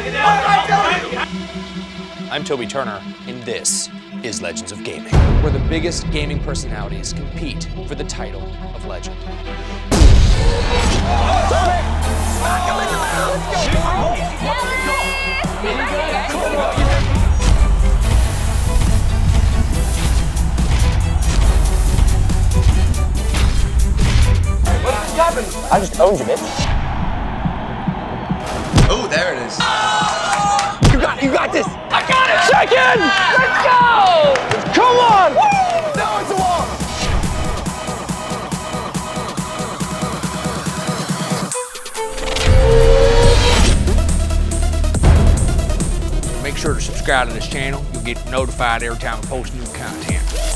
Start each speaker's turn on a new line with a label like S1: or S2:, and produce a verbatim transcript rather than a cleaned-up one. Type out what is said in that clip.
S1: I'm Toby Turner, and this is Legends of Gaming, where the biggest gaming personalities compete for the title of legend.
S2: What's happened? I just owned you, bitch.
S3: Oh, there it is.
S2: You got it, you got this!
S4: I got it!
S2: Second!
S4: Let's go!
S2: Come on!
S4: Woo! Now it's a walk!
S5: Make sure to subscribe to this channel. You'll get notified every time I post new content.